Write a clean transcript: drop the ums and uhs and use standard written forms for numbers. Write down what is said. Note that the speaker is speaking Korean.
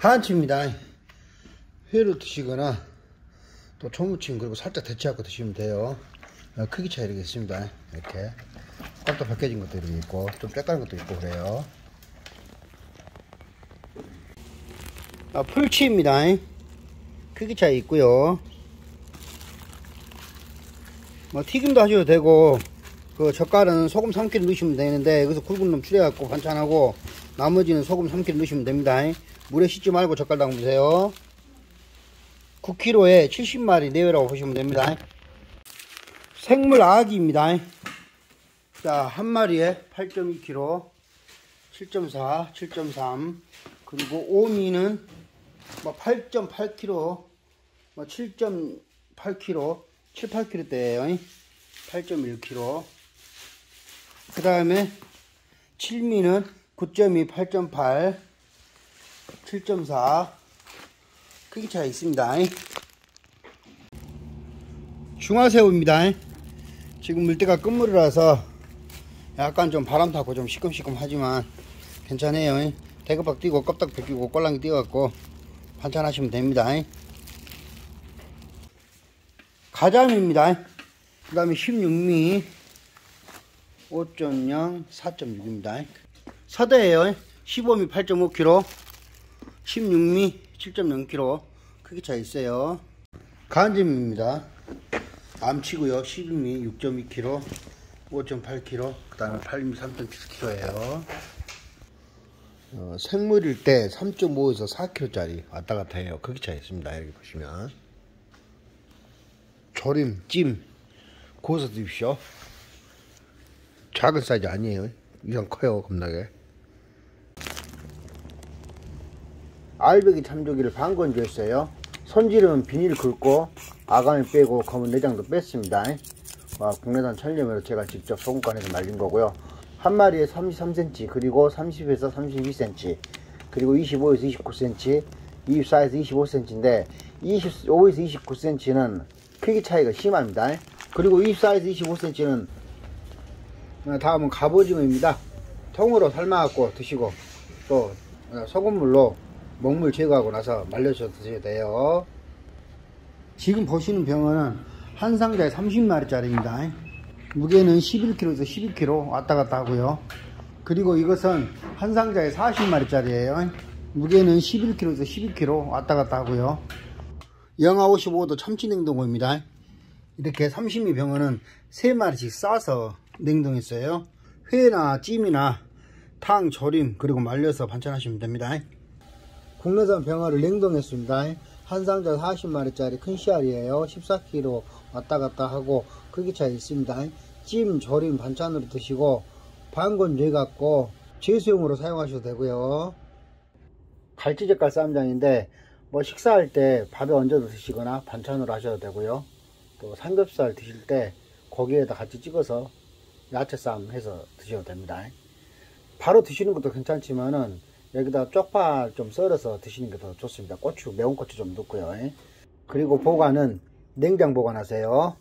한치입니다. 회로 드시거나 또 초무침 그리고 살짝 데쳐갖고 드시면 돼요. 크기 차이 이렇게 있습니다. 이렇게 껍질 벗겨진 것도 이렇게 있고 좀 쬐까는 것도 있고 그래요. 풀치입니다. 크기 차이 있고요. 뭐 튀김도 하셔도 되고 그 젓갈은 소금 3kg 넣으시면 되는데 여기서 굵은 놈 추려갖고 반찬하고 나머지는 소금 3kg 넣으시면 됩니다. 물에 씻지 말고 젓갈 담그세요. 9kg에 70마리 내외라고 보시면 됩니다. 생물 아기입니다. 자, 한 마리에 8.2kg, 7.4, 7.3, 그리고 오미는 뭐 8.8kg, 뭐 7.8kg, 7, 8kg대예요. 8.1kg. 그 다음에 칠미는 9.2, 8.8, 7.4 크기 차이 있습니다. 중화새우입니다. 지금 물때가 끝물이라서 약간 좀 바람 타고 좀 시큼시큼 하지만 괜찮아요. 대급박 띄고 껍데기 벗기고 꼴랑이 띄워갖고 반찬 하시면 됩니다. 가자미입니다. 그 다음에 16미 5.0 4.6입니다 서대예요. 15미 8.5kg, 16미 7.0kg 크기 차이 있어요. 간짐입니다. 암치고요. 12미 6.2kg, 5.8kg, 그 다음에 8미 3.7kg예요. 생물일 때 3.5에서 4kg짜리 왔다 갔다 해요. 크기 차이 있습니다. 여기 보시면 조림, 찜 구워서 드십시오. 작은 사이즈 아니에요. 이상 커요. 겁나게. 알배기 참조기를 반건조했어요. 손질은 비닐 긁고 아간을 빼고 검은 내장도 뺐습니다. 국내산 천렴으로 제가 직접 소금간에서 말린 거고요. 한 마리에 33cm, 그리고 30에서 32cm, 그리고 25에서 29cm, 24에서 25cm인데 25에서 29cm는 크기 차이가 심합니다. 그리고 24에서 25cm는 다음은 갑오징어입니다. 통으로 삶아갖고 드시고 또 소금물로 먹물 제거하고 나서 말려서 드셔야 돼요. 지금 보시는 병어는 한 상자에 30마리짜리입니다. 무게는 11kg에서 12kg 왔다 갔다 하고요. 그리고 이것은 한 상자에 40마리짜리예요. 무게는 11kg에서 12kg 왔다 갔다 하고요. 영하 55도 참치냉동고입니다. 이렇게 30미 병어는 3마리씩 싸서 냉동했어요. 회나 찜이나 탕, 조림, 그리고 말려서 반찬하시면 됩니다. 국내산 병어를 냉동했습니다. 한 상자 40마리짜리 큰 씨알이에요. 14kg 왔다 갔다 하고 크기 차이 있습니다. 찜, 조림, 반찬으로 드시고 반건조해 갖고 제수용으로 사용하셔도 되고요. 갈치젓갈 쌈장인데 뭐 식사할 때 밥에 얹어서 드시거나 반찬으로 하셔도 되고요. 또 삼겹살 드실 때 고기에다 같이 찍어서 야채쌈 해서 드셔도 됩니다. 바로 드시는 것도 괜찮지만은 여기다 쪽파 좀 썰어서 드시는 게 더 좋습니다. 고추, 매운 고추 좀 넣고요. 그리고 보관은 냉장 보관하세요.